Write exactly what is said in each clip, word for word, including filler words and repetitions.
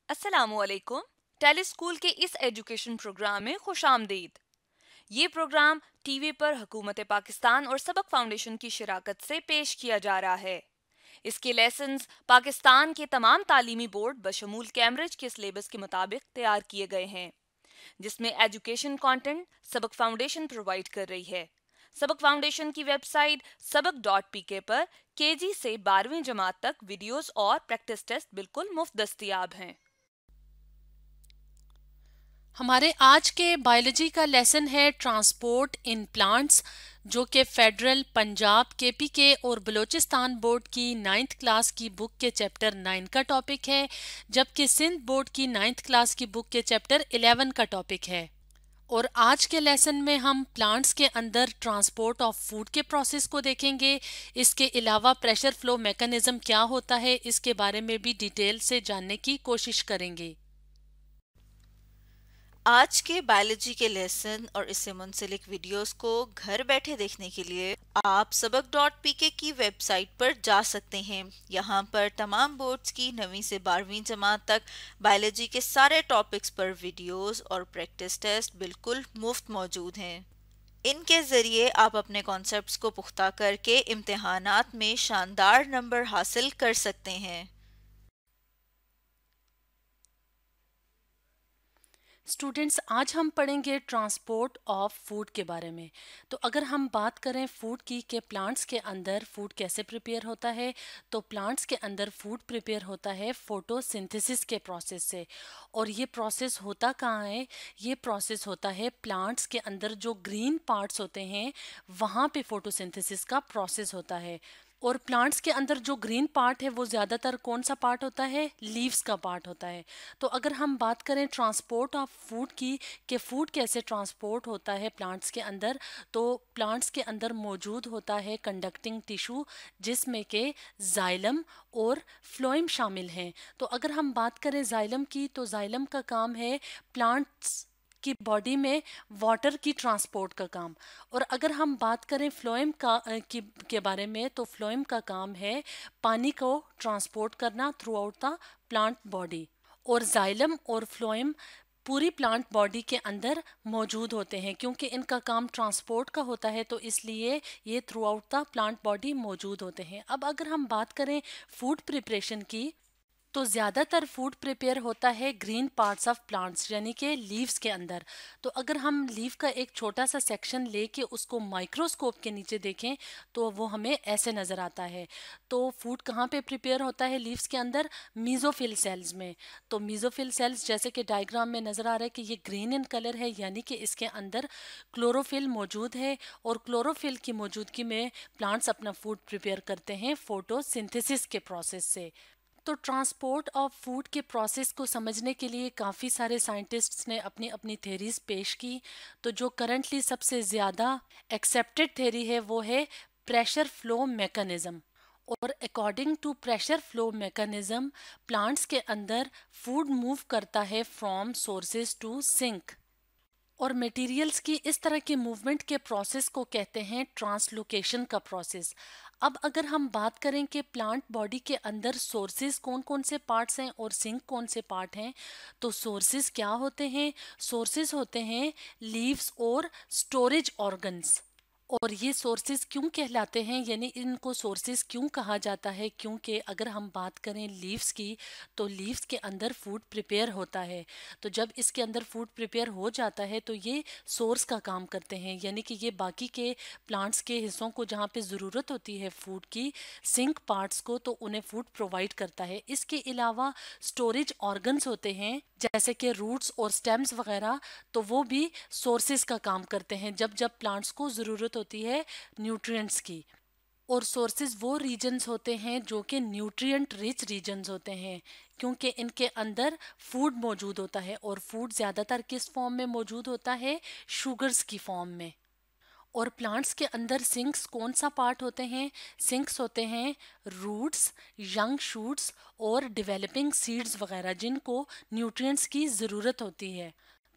अस्सलामुअलैकुम। Tele school के इस एजुकेशन प्रोग्राम में खुश आमदीद। ये प्रोग्राम टीवी पर हुकूमत पाकिस्तान और सबक फाउंडेशन की शिराकत से पेश किया जा रहा है। इसके लेसन्स पाकिस्तान के तमाम तालीमी बोर्ड बशमूल कैम्ब्रिज के सिलेबस के मुताबिक तैयार किए गए हैं, जिसमें education content Sabaq foundation provide कर रही है। सबक फाउंडेशन की वेबसाइट सबक डॉट पी के पर केजी से बारहवीं जमात तक वीडियोस और प्रैक्टिस टेस्ट बिल्कुल मुफ्त दस्तियाब हैं। हमारे आज के बायोलॉजी का लेसन है ट्रांसपोर्ट इन प्लांट्स, जो कि फेडरल, पंजाब, केपीके और बलूचिस्तान बोर्ड की नाइन्थ क्लास की बुक के चैप्टर नाइन का टॉपिक है, जबकि सिंध बोर्ड की नाइन्थ क्लास की बुक के चैप्टर इलेवन का टॉपिक है। और आज के लेसन में हम प्लांट्स के अंदर ट्रांसपोर्ट ऑफ फूड के प्रोसेस को देखेंगे। इसके अलावा प्रेशर फ्लो मैकेनिज्म क्या होता है, इसके बारे में भी डिटेल से जानने की कोशिश करेंगे। आज के बायोलॉजी के लेसन और इससे मुंसलिक वीडियोस को घर बैठे देखने के लिए आप सबक डॉट पी के की वेबसाइट पर जा सकते हैं। यहाँ पर तमाम बोर्ड्स की नवीं से बारहवीं जमात तक बायोलॉजी के सारे टॉपिक्स पर वीडियोस और प्रैक्टिस टेस्ट बिल्कुल मुफ्त मौजूद हैं। इनके ज़रिए आप अपने कॉन्सेप्ट्स को पुख्ता करके इम्तिहानात में शानदार नंबर हासिल कर सकते हैं। स्टूडेंट्स, आज हम पढ़ेंगे ट्रांसपोर्ट ऑफ फूड के बारे में। तो अगर हम बात करें फूड की कि प्लांट्स के अंदर फूड कैसे प्रिपेयर होता है, तो प्लांट्स के अंदर फूड प्रिपेयर होता है फोटोसिंथेसिस के प्रोसेस से। और ये प्रोसेस होता कहाँ है? ये प्रोसेस होता है प्लांट्स के अंदर जो ग्रीन पार्ट्स होते हैं, वहाँ पे फोटोसिंथेसिस का प्रोसेस होता है। और प्लांट्स के अंदर जो ग्रीन पार्ट है वो ज़्यादातर कौन सा पार्ट होता है? लीव्स का पार्ट होता है। तो अगर हम बात करें ट्रांसपोर्ट ऑफ फूड की कि फूड कैसे ट्रांसपोर्ट होता है प्लांट्स के अंदर, तो प्लांट्स के अंदर मौजूद होता है कंडक्टिंग टिश्यू, जिसमें के जाइलम और फ्लोएम शामिल हैं। तो अगर हम बात करें जाइलम की, तो जाइलम का काम है प्लांट्स की बॉडी में वाटर की ट्रांसपोर्ट का काम। और अगर हम बात करें फ्लोएम का की के बारे में, तो फ्लोएम का काम है पानी को ट्रांसपोर्ट करना throughout the plant body. और जाइलम और फ्लोएम पूरी प्लांट बॉडी के अंदर मौजूद होते हैं, क्योंकि इनका काम ट्रांसपोर्ट का होता है, तो इसलिए ये throughout the plant body मौजूद होते हैं। अब अगर हम बात करें फूड प्रिपरेशन की, तो ज़्यादातर फूड प्रिपेयर होता है ग्रीन पार्ट्स ऑफ प्लांट्स, यानी कि लीव्स के अंदर। तो अगर हम लीव का एक छोटा सा सेक्शन लेके उसको माइक्रोस्कोप के नीचे देखें, तो वो हमें ऐसे नज़र आता है। तो फूड कहाँ पे प्रिपेयर होता है लीव्स के अंदर? मीजोफिल सेल्स में। तो मीजोफिल सेल्स जैसे कि डायग्राम में नज़र आ रहा है कि ये ग्रीन इन कलर है, यानी कि इसके अंदर क्लोरोफिल मौजूद है। और क्लोरोफिल की मौजूदगी में प्लांट्स अपना फूड प्रिपेयर करते हैं फोटोसिंथेसिस के प्रोसेस से। तो ट्रांसपोर्ट ऑफ फूड के प्रोसेस को समझने के लिए काफ़ी सारे साइंटिस्ट्स ने अपनी अपनी थेरीज पेश की। तो जो करंटली सबसे ज़्यादा एक्सेप्टेड थेरी है वो है प्रेशर फ्लो मैकेनिज्म। और according to pressure flow mechanism, plants के अंदर फूड मूव करता है फ्रॉम सोर्सेज टू सिंक। और मटेरियल्स की इस तरह के मूवमेंट के प्रोसेस को कहते हैं ट्रांसलोकेशन का प्रोसेस। अब अगर हम बात करें कि प्लांट बॉडी के अंदर सोर्सेज कौन कौन से पार्ट्स हैं और सिंक कौन से पार्ट हैं, तो सोर्सेज क्या होते हैं? सोर्सेज होते हैं लीव्स और स्टोरेज ऑर्गन्स। और ये सोर्सेज क्यों कहलाते हैं, यानी इनको सोर्सेज क्यों कहा जाता है? क्योंकि अगर हम बात करें लीव्स की, तो लीव्स के अंदर फूड प्रिपेयर होता है। तो जब इसके अंदर फूड प्रिपेयर हो जाता है तो ये सोर्स का काम करते हैं, यानी कि ये बाकी के प्लांट्स के हिस्सों को जहाँ पे ज़रूरत होती है फूड की, सिंक पार्ट्स को, तो उन्हें फूड प्रोवाइड करता है। इसके अलावा स्टोरेज ऑर्गन्स होते हैं जैसे कि रूट्स और स्टेम्स वगैरह, तो वो भी सोर्सेज का काम करते हैं जब जब प्लांट्स को ज़रूरत होती है न्यूट्रिएंट्स की। और सोर्सेज वो रीजन्स होते हैं जो कि न्यूट्रिएंट रिच रीजन्स होते हैं, क्योंकि इनके अंदर फूड मौजूद होता है। और फूड ज़्यादातर किस फॉर्म में मौजूद होता है? शुगर्स की फॉर्म में। और प्लांट्स के अंदर सिंक्स कौन सा पार्ट होते हैं? सिंक्स होते हैं रूट्स, यंग शूट्स और डेवलपिंग सीड्स वगैरह, जिनको न्यूट्रिएंट्स की ज़रूरत होती है।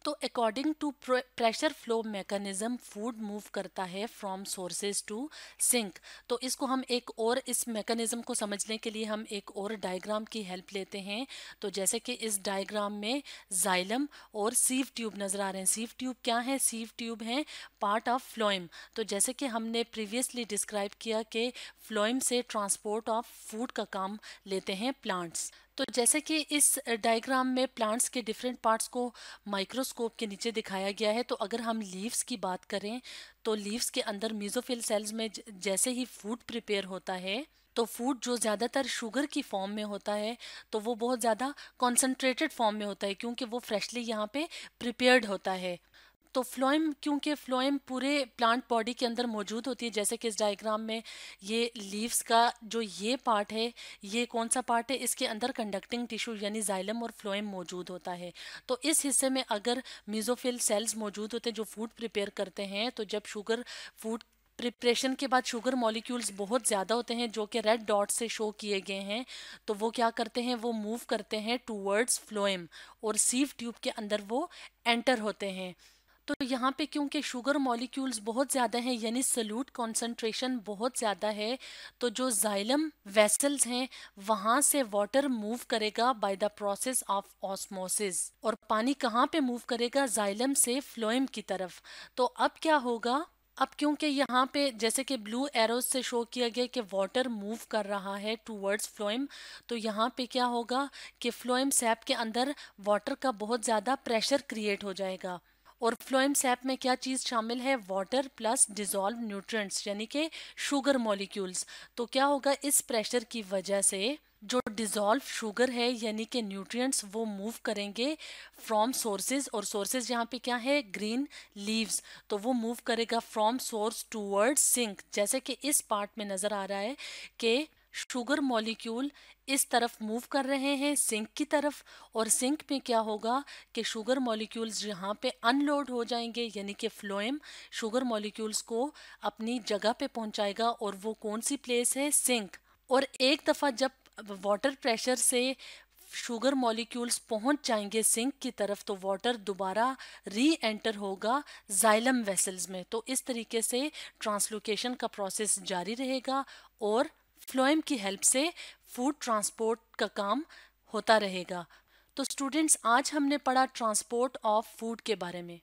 तो according to pressure flow mechanism food move करता है फ्रॉम सोर्सेज टू सिंक। तो इसको हम एक और इस मैकेनिज्म को समझने के लिए हम एक और डायग्राम की हेल्प लेते हैं। तो जैसे कि इस डायग्राम में जाइलम और सीव ट्यूब नज़र आ रहे हैं। सीव ट्यूब क्या है? सीव ट्यूब है पार्ट ऑफ फ्लोएम। तो जैसे कि हमने प्रीवियसली डिस्क्राइब किया कि फ्लोएम से ट्रांसपोर्ट ऑफ फूड का काम लेते हैं प्लांट्स। तो जैसे कि इस डायग्राम में प्लांट्स के डिफरेंट पार्ट्स को माइक्रोस्कोप के नीचे दिखाया गया है। तो अगर हम लीव्स की बात करें तो लीव्स के अंदर मेसोफिल सेल्स में जैसे ही फूड प्रिपेयर होता है तो फूड जो ज़्यादातर शुगर की फॉर्म में होता है तो वो बहुत ज़्यादा कॉन्सेंट्रेटेड फॉर्म में होता है क्योंकि वो फ्रेशली यहाँ पे प्रिपेयर्ड होता है। तो फ्लोएम, क्योंकि फ्लोएम पूरे प्लांट बॉडी के अंदर मौजूद होती है, जैसे कि इस डायग्राम में ये लीव्स का जो ये पार्ट है, ये कौन सा पार्ट है? इसके अंदर कंडक्टिंग टिश्यू यानी जाइलम और फ्लोएम मौजूद होता है। तो इस हिस्से में अगर मेसोफिल सेल्स मौजूद होते हैं जो फूड प्रिपेयर करते हैं, तो जब शुगर फूड प्रिपरेशन के बाद शुगर मॉलिक्यूल्स बहुत ज़्यादा होते हैं जो कि रेड डॉट से शो किए गए हैं, तो वो क्या करते हैं? वो मूव करते हैं टूवर्ड्स फ्लोएम और सीव ट्यूब के अंदर वो एंटर होते हैं। तो यहाँ पे क्योंकि शुगर मॉलिक्यूल्स बहुत ज़्यादा हैं यानी सल्यूट कॉन्सेंट्रेशन बहुत ज़्यादा है, तो जो जाइलम वेसल्स हैं वहाँ से वाटर मूव करेगा by the process of osmosis. और पानी कहाँ पे मूव करेगा? जाइलम से फ्लोएम की तरफ। तो अब क्या होगा? अब क्योंकि यहाँ पे जैसे कि ब्लू एरोज से शो किया गया कि वाटर मूव कर रहा है टूवर्ड्स फ्लोएम, तो यहाँ पे क्या होगा कि फ्लोएम सैप के अंदर वाटर का बहुत ज़्यादा प्रेशर क्रिएट हो जाएगा। और फ्लोएम सैप में क्या चीज़ शामिल है? वाटर प्लस डिजॉल्व न्यूट्रिएंट्स यानी कि शुगर मॉलिक्यूल्स। तो क्या होगा? इस प्रेशर की वजह से जो डिजॉल्व शुगर है यानी कि न्यूट्रिएंट्स वो मूव करेंगे फ्रॉम सोर्सेज, और सोर्सेज यहाँ पे क्या है? Green leaves. तो वो मूव करेगा फ्रॉम सोर्स टूवर्ड्स सिंक। जैसे कि इस पार्ट में नज़र आ रहा है कि शुगर मॉलिक्यूल इस तरफ मूव कर रहे हैं सिंक की तरफ, और सिंक में क्या होगा कि शुगर मॉलिक्यूल्स यहाँ पे अनलोड हो जाएंगे यानी कि फ्लोएम शुगर मॉलिक्यूल्स को अपनी जगह पे पहुँचाएगा, और वो कौन सी प्लेस है? सिंक। और एक दफ़ा जब वाटर प्रेशर से शुगर मॉलिक्यूल्स पहुंच जाएंगे सिंक की तरफ तो वाटर दोबारा री एंटर होगा जाइलम वेसल्स में। तो इस तरीके से ट्रांसलोकेशन का प्रोसेस जारी रहेगा और फ्लोएम की हेल्प से फूड ट्रांसपोर्ट का काम होता रहेगा। तो स्टूडेंट्स, आज हमने पढ़ा ट्रांसपोर्ट ऑफ फूड के बारे में।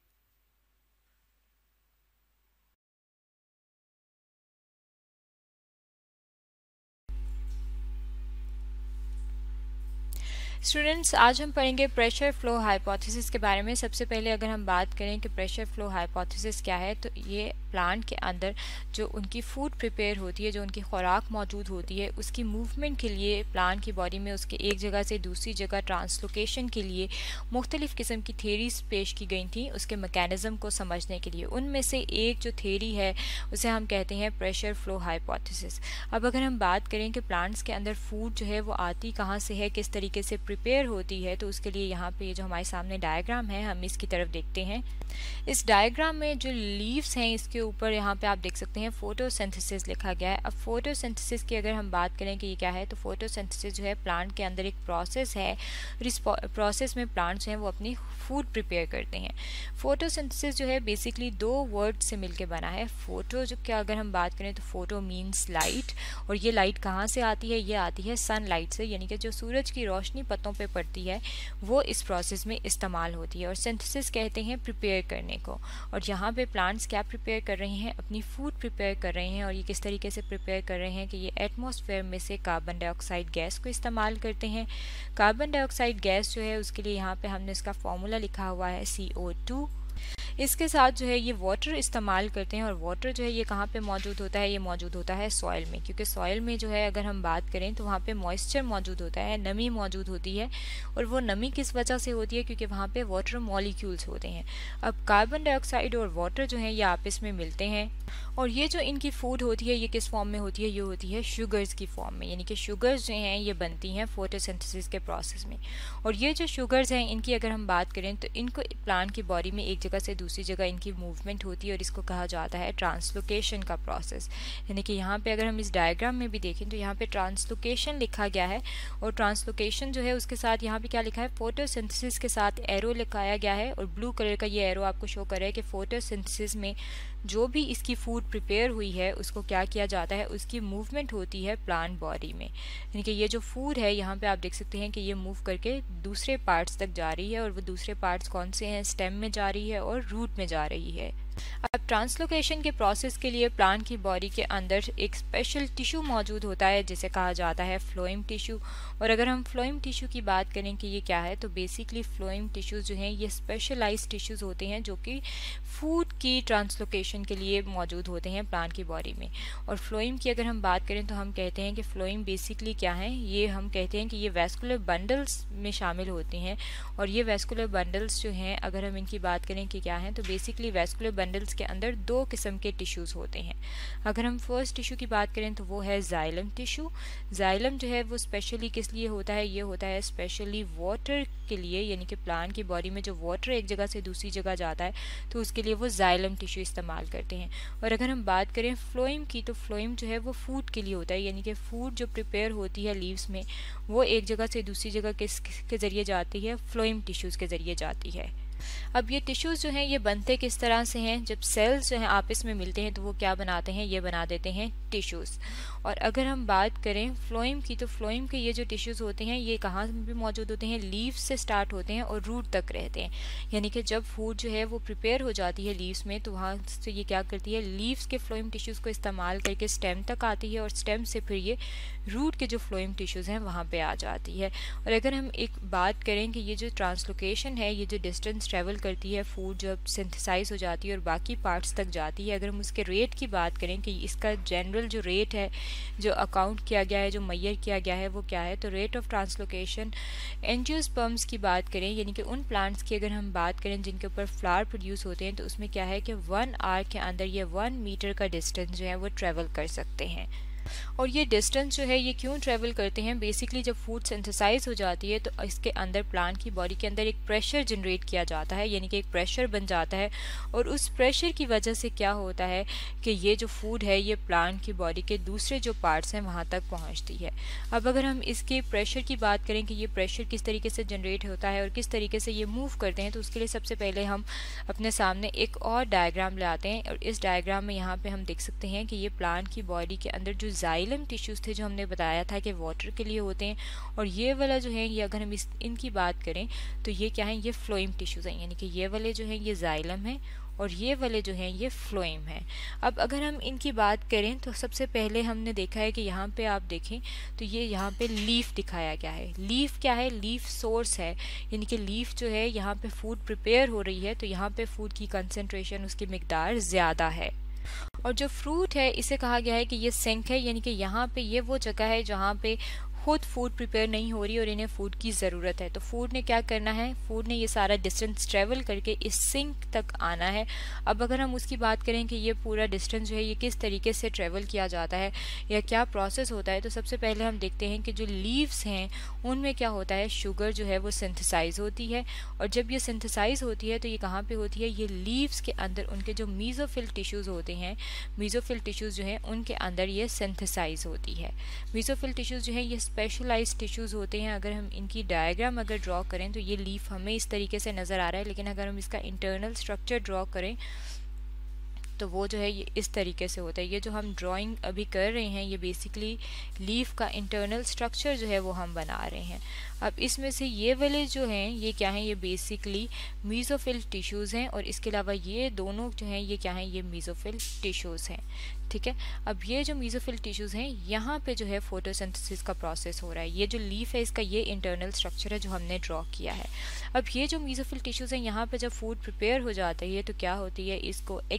स्टूडेंट्स, आज हम पढ़ेंगे प्रेशर फ्लो हाइपोथेसिस के बारे में। सबसे पहले अगर हम बात करें कि प्रेशर फ्लो हाइपोथेसिस क्या है, तो ये प्लांट के अंदर जो उनकी फूड प्रिपेयर होती है, जो उनकी खुराक मौजूद होती है, उसकी मूवमेंट के लिए प्लांट की बॉडी में उसके एक जगह से दूसरी जगह ट्रांसलोकेशन के लिए मुख्तलिफ़ किस्म की थेरीज पेश की गई थी उसके मैकेनिज़्म को समझने के लिए। उनमें से एक जो थेरी है उसे हम कहते हैं प्रेशर फ्लो हाइपोथेसिस। अब अगर हम बात करें कि प्लांट्स के अंदर फूड जो है वो आती कहाँ से है, किस तरीके से प्रिपेयर होती है, तो उसके लिए यहाँ पे जो हमारे सामने डायग्राम है हम इसकी तरफ देखते हैं। इस डायग्राम में जो लीव्स हैं इसके ऊपर यहाँ पे आप देख सकते हैं फोटोसिंथेसिस लिखा गया है। अब फोटोसिंथेसिस की अगर हम बात करें कि ये क्या है, तो फोटोसिंथेसिस जो है प्लांट के अंदर एक प्रोसेस है। इस प्रोसेस में प्लांट्स हैं वो अपनी फूड प्रिपेयर करते हैं। फोटोसिंथेसिस जो है बेसिकली दो वर्ड से मिलकर बना है। फोटो जो क्या अगर हम बात करें तो फोटो मीन्स लाइट, और ये लाइट कहाँ से आती है? ये आती है सनलाइट से, यानी कि जो सूरज की रोशनी पत्तों पे पड़ती है वो इस प्रोसेस में इस्तेमाल होती है। और सिंथेसिस कहते हैं प्रिपेयर करने को। और यहाँ पे प्लांट्स क्या प्रिपेयर कर रहे हैं? अपनी फूड प्रिपेयर कर रहे हैं। और ये किस तरीके से प्रिपेयर कर रहे हैं कि ये एटमॉस्फेयर में से कार्बन डाइऑक्साइड गैस को इस्तेमाल करते हैं। कार्बन डाइऑक्साइड गैस जो है उसके लिए यहाँ पे हमने इसका फॉर्मूला लिखा हुआ है सी ओ टू। इसके साथ जो है ये वाटर इस्तेमाल करते हैं, और वाटर जो है ये कहाँ पे मौजूद होता है? ये मौजूद होता है सॉइल में, क्योंकि सॉइल में जो है अगर हम बात करें तो वहाँ पे मॉइस्चर मौजूद होता है, नमी मौजूद होती है। और वो नमी किस वजह से होती है? क्योंकि वहाँ पे वाटर मॉलिक्यूल्स होते हैं। अब कार्बन डाइऑक्साइड और वाटर जो है ये आपस में मिलते हैं, और ये जो इनकी फूड होती है ये किस फॉर्म में होती है? ये होती है शुगर्स की फॉर्म में, यानी कि शुगर्स जो हैं ये बनती हैं फोटोसिंथेसिस के प्रोसेस में। और ये जो शुगर्स हैं इनकी अगर हम बात करें तो इनको प्लांट की बॉडी में एक जगह से दूसरी जगह इनकी मूवमेंट होती है और इसको कहा जाता है ट्रांसलोकेशन का प्रोसेस। यानी कि यहाँ पे अगर हम इस डायग्राम में भी देखें तो यहाँ पे ट्रांसलोकेशन लिखा गया है और ट्रांसलोकेशन जो है उसके साथ यहाँ पे क्या लिखा है, फोटोसिंथेसिस के साथ एरो लिखाया गया है और ब्लू कलर का ये एरो आपको शो कर रहा है कि फोटोसिंथेसिस में जो भी इसकी फूड प्रिपेयर हुई है उसको क्या किया जाता है, उसकी मूवमेंट होती है प्लांट बॉडी में। यानी कि ये जो फूड है यहाँ पे आप देख सकते हैं कि ये मूव करके दूसरे पार्ट्स तक जा रही है और वो दूसरे पार्ट्स कौन से हैं, स्टेम में जा रही है और रूट में जा रही है। अब ट्रांसलोकेशन के प्रोसेस के लिए प्लांट की बॉडी के अंदर एक स्पेशल टिश्यू मौजूद होता है जिसे कहा जाता है फ्लोएम टिश्यू। और अगर हम फ्लोएम टिश्यू की बात करें कि ये क्या है, तो बेसिकली फ्लोएम टिश्यूज़ जो हैं ये स्पेशलाइज्ड टिश्यूज़ होते हैं जो कि फूड की ट्रांसलोकेशन के लिए मौजूद होते हैं प्लांट की बॉडी में। और फ्लोएम की अगर हम बात करें तो हम कहते हैं कि फ्लोएम बेसिकली क्या है, ये हम कहते हैं कि ये वैस्कुलर बंडल्स में शामिल होते हैं। और ये वैस्कुलर बंडल्स जो हैं अगर हम इनकी बात करें कि क्या हैं, तो बेसिकली वैस्कुलर बंडल्स के अंदर दो किस्म के टिश्यूज़ होते हैं। अगर हम फर्स्ट टिश्यू की बात करें तो वो है जाइलम टिश्यू। जाइलम जो है वो स्पेशली किस लिए होता है, ये होता है स्पेशली वाटर के लिए, यानी कि प्लांट की बॉडी में जो वाटर एक जगह से दूसरी जगह जाता है तो उसके लिए वो जाइलम टिश्यू इस्तेमाल करते हैं। और अगर हम बात करें फ्लोएम की तो फ्लोएम जो है वो फूड के लिए होता है, यानी कि फूड जो प्रिपेयर होती है लीव्स में वो एक जगह से दूसरी जगह किस के ज़रिए जाती है, फ्लोएम टिश्यूज़ के ज़रिए जाती है। अब ये टिश्यूज़ जो हैं ये बनते किस तरह से हैं, जब सेल्स जो हैं आपस में मिलते हैं तो वो क्या बनाते हैं, ये बना देते हैं टिश्यूज़। और अगर हम बात करें फ्लोएम की तो फ्लोएम के ये जो टिश्यूज़ होते हैं ये कहाँ भी मौजूद होते हैं, लीव्स से स्टार्ट होते हैं और रूट तक रहते हैं। यानी कि जब फूड जो है वो प्रिपेयर हो जाती है लीव्स में तो वहाँ से ये क्या करती है, लीव्स के फ्लोएम टिश्यूज़ को इस्तेमाल करके स्टेम तक आती है और स्टेम से फिर ये रूट के जो फ्लोएम टिश्यूज़ हैं वहाँ पे आ जाती है। और अगर हम एक बात करें कि ये जो ट्रांसलोकेशन है, ये जो डिस्टेंस ट्रेवल करती है फूड जब सिंथेसाइज हो जाती है और बाकी पार्ट्स तक जाती है, अगर हम उसके रेट की बात करें कि इसका जनरल जो रेट है जो अकाउंट किया गया है, जो मैयर किया गया है वो क्या है, तो रेट ऑफ ट्रांसलोकेशन एंजियोस्पर्म्स की बात करें, यानी कि उन प्लांट्स की अगर हम बात करें जिनके ऊपर फ्लावर प्रोड्यूस होते हैं, तो उसमें क्या है कि वन आवर के अंदर ये वन मीटर का डिस्टेंस जो है वो ट्रेवल कर सकते हैं। और ये डिस्टेंस जो है ये क्यों ट्रेवल करते हैं, बेसिकली जब फूड सिंथेसाइज हो जाती है तो इसके अंदर प्लांट की बॉडी के अंदर एक प्रेशर जनरेट किया जाता है, यानी कि एक प्रेशर बन जाता है और उस प्रेशर की वजह से क्या होता है कि ये जो फूड है ये प्लांट की बॉडी के दूसरे जो पार्ट्स हैं वहाँ तक पहुँचती है। अब अगर हम इसके प्रेशर की बात करें कि ये प्रेशर किस तरीके से जनरेट होता है और किस तरीके से ये मूव करते हैं, तो उसके लिए सबसे पहले हम अपने सामने एक और डायग्राम ले आते हैं। और इस डायग्राम में यहाँ पे हम देख सकते हैं कि ये प्लांट की बॉडी के अंदर जो जाइलम टिश्यूज़ थे जो हमने बताया था कि वाटर के लिए होते हैं, और ये वाला जो है ये अगर हम इस इनकी बात करें तो ये क्या है, ये फ्लोएम टिश्यूज़ हैं, यानी कि ये वाले जो हैं ये जाइलम है और ये वाले जो हैं ये फ्लोएम है। अब अगर हम इनकी बात करें तो सबसे पहले हमने देखा है कि यहाँ पे आप देखें तो ये यहाँ पे लीफ दिखाया गया है। लीफ क्या है, लीफ सोर्स है, यानी कि लीफ जो है यहाँ पे फूड प्रिपेयर हो रही है तो यहाँ पे फूड की कंसंट्रेशन, उसकी मिकदार ज़्यादा है। और जो फ्रूट है इसे कहा गया है कि ये सिंक है, यानी कि यहाँ पे ये वो जगह है जहाँ पे खुद फूड प्रिपेयर नहीं हो रही और इन्हें फूड की ज़रूरत है। तो फूड ने क्या करना है, फूड ने ये सारा डिस्टेंस ट्रेवल करके इस सिंक तक आना है। अब अगर हम उसकी बात करें कि ये पूरा डिस्टेंस जो है ये किस तरीके से ट्रेवल किया जाता है या क्या प्रोसेस होता है, तो सबसे पहले हम देखते हैं कि जो लीव्स हैं उनमें क्या होता है, शुगर जो है वो सिंथेसाइज होती है। और जब ये सिंथेसाइज होती है तो ये कहाँ पे होती है, ये लीव्स के अंदर उनके जो मीजोफिल टिश्यूज़ होते हैं, मीजोफिल टिश्यूज़ जो हैं उनके अंदर ये सिंथेसाइज होती है। मीजोफिल टिश्यूज़ जो है ये स्पेशलाइज्ड टिश्यूज़ होते हैं। अगर हम इनकी डायग्राम अगर ड्रॉ करें तो ये लीफ हमें इस तरीके से नज़र आ रहा है, लेकिन अगर हम इसका इंटरनल स्ट्रक्चर ड्रॉ करें तो वो जो है ये इस तरीके से होता है। ये जो हम ड्राइंग अभी कर रहे हैं ये बेसिकली लीफ का इंटरनल स्ट्रक्चर जो है वो हम बना रहे हैं। अब इसमें से ये वाले जो हैं ये क्या हैं, ये बेसिकली मीजोफिल टिश्यूज़ हैं और इसके अलावा ये दोनों जो हैं ये क्या हैं, ये मीजोफिल टिश्यूज़ हैं। ठीक है, अब ये जो मीजोफिल टिश्यूज़ हैं यहाँ पे जो है फोटोसिंथेसिस का प्रोसेस हो रहा है। ये जो लीफ है इसका ये इंटरनल स्ट्रक्चर है जो हमने ड्रॉ किया है। अब ये जो मीजोफिल टिश्यूज़ हैं यहाँ पे जब फूड प्रिपेयर हो जाता है तो क्या होती है, इसको एक्टिवली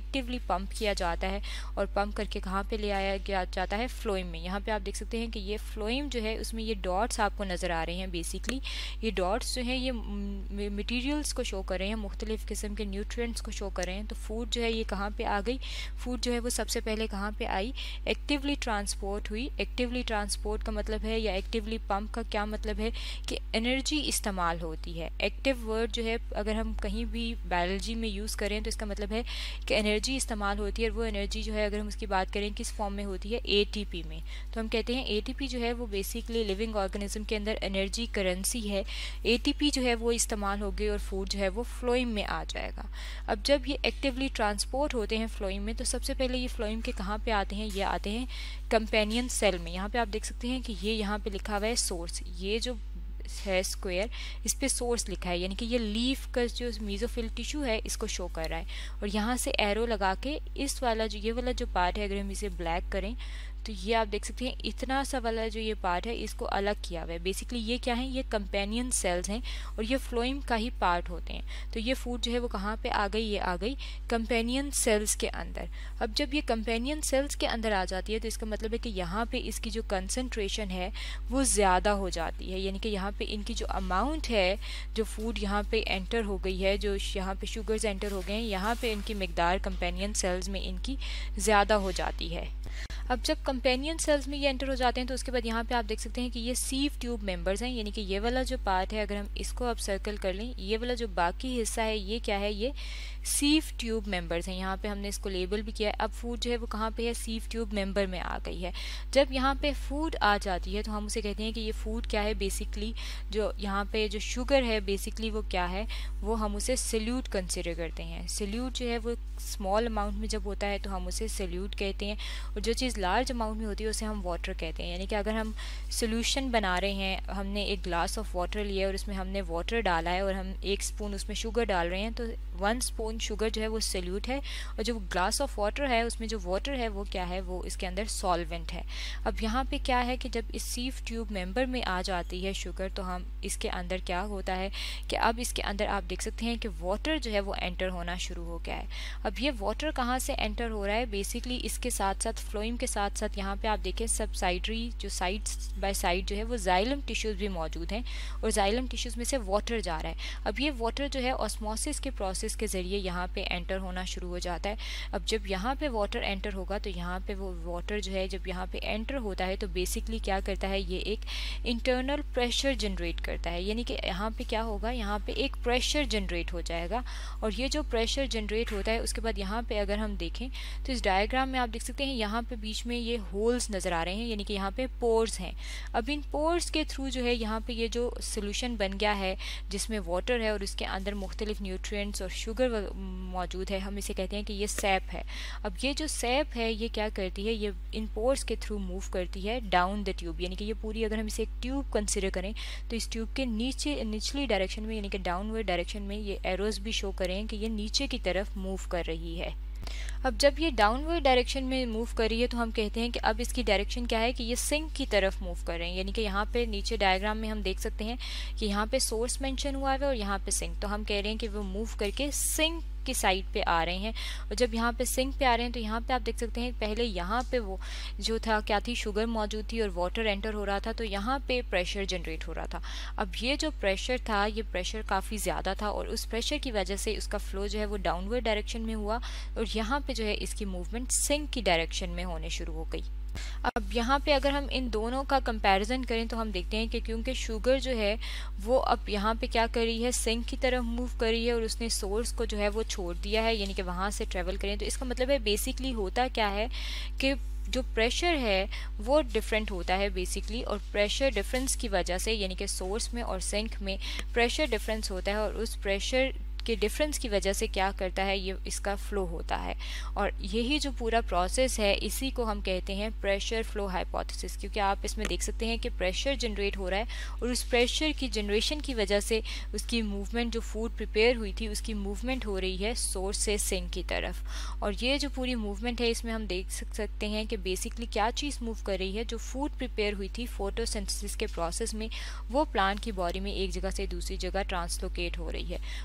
पंप किया जाता है और पंप करके कहाँ पे ले आया गया जाता है, फ्लोएम में। यहाँ पे आप देख सकते हैं कि ये फ्लोएम जो है उसमें ये डॉट्स आपको नज़र आ रहे हैं। बेसिकली ये डॉट्स जो हैं ये मटेरियल्स को शो कर रहे हैं, मुख्तलिफ़ किस्म के न्यूट्रिएंट्स को शो कर रहे हैं। तो फूड जो है ये कहाँ पे आ गई, फूड जो है वो सबसे पहले कहाँ पे आई, एक्टिवली ट्रांसपोर्ट हुई। एक्टिवली ट्रांसपोर्ट का मतलब है, या एक्टिवली पंप का क्या मतलब है कि एनर्जी इस्तेमाल होती है। एक्टिव वर्ड जो है अगर हम कहीं भी बायोलॉजी में यूज़ करें तो इसका मतलब है कि एनर्जी इस्तेमाल होती है, और वो एनर्जी जो है अगर हम उसकी बात करें किस फॉर्म में होती है, एटीपी में। तो हम कहते हैं एटीपी जो है वो बेसिकली लिविंग ऑर्गेनिज्म के अंदर एनर्जी करेंसी है। एटीपी जो है वो इस्तेमाल होगी और फूड जो है वो फ्लोएम में आ जाएगा। अब जब ये एक्टिवली ट्रांसपोर्ट होते हैं फ्लोएम में, तो सबसे पहले ये फ्लोएम के कहाँ पे आते हैं, ये आते हैं कंपेनियन सेल में। यहाँ पे आप देख सकते हैं कि ये यहाँ पे लिखा हुआ है सोर्स, ये जो है स्क्वायर, इस पे सोर्स लिखा है, यानी कि ये लीफ का जो मीजोफिल टिश्यू है इसको शो कर रहा है। और यहाँ से एरो लगा के इस वाला जो ये वाला जो पार्ट है, अगर हम इसे ब्लैक करें तो ये आप देख सकते हैं इतना सा वाला जो ये पार्ट है इसको अलग किया हुआ है। बेसिकली ये क्या है, ये कंपेनियन सेल्स हैं और ये फ्लोएम का ही पार्ट होते हैं। तो ये फूड जो है वो कहाँ पे आ गई, ये आ गई कंपेनियन सेल्स के अंदर। अब जब ये कंपेनियन सेल्स के अंदर आ जाती है तो इसका मतलब है कि यहाँ पे इसकी जो कंसंट्रेशन है वो ज़्यादा हो जाती है, यानी कि यहाँ पे इनकी जो अमाउंट है, जो फूड यहाँ पे एंटर हो गई है, जो यहाँ पे शुगर्स एंटर हो गए हैं, यहाँ पे इनकी मिकदार कंपेनियन सेल्स में इनकी ज़्यादा हो जाती है। अब जब कंपेनियन सेल्स में ये एंटर हो जाते हैं तो उसके बाद यहाँ पे आप देख सकते हैं कि ये सीव ट्यूब मेंबर्स हैं, यानी कि ये वाला जो पार्ट है, अगर हम इसको अब सर्कल कर लें, ये वाला जो बाकी हिस्सा है ये क्या है, ये सीव ट्यूब मेंबर्स हैं। यहाँ पे हमने इसको लेबल भी किया है। अब फूड जो है वो कहाँ पे है, सीव ट्यूब मेंबर में आ गई है। जब यहाँ पे फूड आ जाती है तो हम उसे कहते हैं कि ये फूड क्या है, बेसिकली जो यहाँ पे जो शुगर है बेसिकली वो क्या है, वो हम उसे सल्यूट कंसिडर करते हैं। सल्यूट जो है वो स्मॉल अमाउंट में जब होता है तो हम उसे सल्यूट कहते हैं, और जो चीज़ लार्ज अमाउंट में होती है उसे हम वाटर कहते हैं। यानी कि अगर हम सोल्यूशन बना रहे हैं, हमने एक ग्लास ऑफ वाटर लिया और उसमें हमने वाटर डाला है और हम एक स्पून उसमें शुगर डाल रहे हैं, तो वन स्पून शुगर जो है वो सल्यूट है, और जो ग्लास ऑफ वाटर है उसमें जो वाटर है वो क्या है, वो इसके अंदर सॉल्वेंट है। अब यहाँ पे क्या है कि जब इस सीव ट्यूब मेंबर में आ जाती है शुगर, तो हम इसके अंदर क्या होता है कि अब इसके अंदर आप देख सकते हैं कि वाटर जो है वो एंटर होना शुरू हो गया है। अब ये वाटर कहाँ से एंटर हो रहा है, बेसिकली इसके साथ साथ फ्लोएम के साथ साथ यहाँ पे आप देखें सबसाइडरी जो साइड्स बाय साइड जो है वो जाइलम टिश्यूज भी मौजूद हैं, और जाइलम टिश्यूज में से वाटर जा रहा है। अब ये वाटर जो है ऑस्मोसिस के प्रोसेस के जरिए यहाँ पे एंटर होना शुरू हो जाता है। अब जब यहाँ पे वाटर एंटर होगा तो यहाँ पे वो वाटर जो है जब यहाँ पे एंटर होता है तो बेसिकली क्या करता है, ये एक इंटरनल प्रेशर जनरेट करता है। यानी कि यहाँ पे क्या होगा, यहाँ पे एक प्रेशर जनरेट हो जाएगा, और ये जो प्रेशर जनरेट होता है उसके बाद यहाँ पे अगर हम देखें तो इस डायग्राम में आप देख सकते हैं यहाँ पे बीच में ये होल्स नज़र आ रहे हैं, यानी कि यहाँ पे पोर्स हैं। अब इन पोर्स के थ्रू जो है यहाँ पे ये जो सोल्यूशन बन गया है जिसमें वाटर है और इसके अंदर मुख्तलिफ न्यूट्रिएंट्स और शुगर मौजूद है, हम इसे कहते हैं कि ये सैप है। अब ये जो सैप है ये क्या करती है, ये इन पोर्स के थ्रू मूव करती है डाउन द ट्यूब, यानी कि ये पूरी अगर हम इसे एक ट्यूब कंसिडर करें तो इस ट्यूब के नीचे निचली डायरेक्शन में, यानी कि डाउनवर्ड डायरेक्शन में ये एरोज भी शो करें कि ये नीचे की तरफ मूव कर रही है। अब जब ये डाउनवर्ड डायरेक्शन में मूव कर रही है तो हम कहते हैं कि अब इसकी डायरेक्शन क्या है कि ये सिंक की तरफ मूव कर रहे हैं। यानी कि यहाँ पे नीचे डायग्राम में हम देख सकते हैं कि यहाँ पे सोर्स मेंशन हुआ है और यहाँ पे सिंक, तो हम कह रहे हैं कि वो मूव करके सिंक की साइड पे आ रहे हैं। और जब यहाँ पे सिंक पे आ रहे हैं तो यहाँ पे आप देख सकते हैं पहले यहाँ पे वो जो था क्या थी, शुगर मौजूद थी और वाटर एंटर हो रहा था, तो यहाँ पे प्रेशर जनरेट हो रहा था। अब ये जो प्रेशर था ये प्रेशर काफ़ी ज़्यादा था और उस प्रेशर की वजह से उसका फ्लो जो है वो डाउनवर्ड डायरेक्शन में हुआ और यहाँ पे जो है इसकी मूवमेंट सिंक की डायरेक्शन में होने शुरू हो गई। अब यहाँ पे अगर हम इन दोनों का कंपैरिजन करें तो हम देखते हैं कि क्योंकि शुगर जो है वो अब यहाँ पे क्या कर रही है, सिंक की तरफ मूव कर रही है और उसने सोर्स को जो है वो छोड़ दिया है, यानी कि वहाँ से ट्रेवल करें। तो इसका मतलब है बेसिकली होता क्या है कि जो प्रेशर है वो डिफरेंट होता है बेसिकली, और प्रेशर डिफरेंस की वजह से यानी कि सोर्स में और सिंक में प्रेशर डिफरेंस होता है और उस प्रेशर के डिफरेंस की वजह से क्या करता है, ये इसका फ्लो होता है। और यही जो पूरा प्रोसेस है इसी को हम कहते हैं प्रेशर फ्लो हाइपोथेसिस, क्योंकि आप इसमें देख सकते हैं कि प्रेशर जनरेट हो रहा है और उस प्रेशर की जनरेशन की वजह से उसकी मूवमेंट, जो फूड प्रिपेयर हुई थी उसकी मूवमेंट हो रही है सोर्स से सिंक की तरफ। और ये जो पूरी मूवमेंट है इसमें हम देख सकते हैं कि बेसिकली क्या चीज़ मूव कर रही है, जो फूड प्रिपेयर हुई थी फोटोसिंथेसिस के प्रोसेस में, वो प्लांट की बॉडी में एक जगह से दूसरी जगह ट्रांसलोकेट हो रही है। और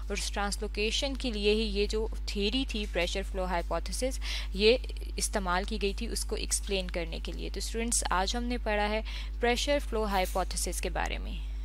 ट्रांसलोकेशन के लिए ही ये जो थ्योरी थी प्रेशर फ्लो हाइपोथेसिस ये इस्तेमाल की गई थी उसको एक्सप्लेन करने के लिए। तो स्टूडेंट्स आज हमने पढ़ा है प्रेशर फ्लो हाइपोथेसिस के बारे में।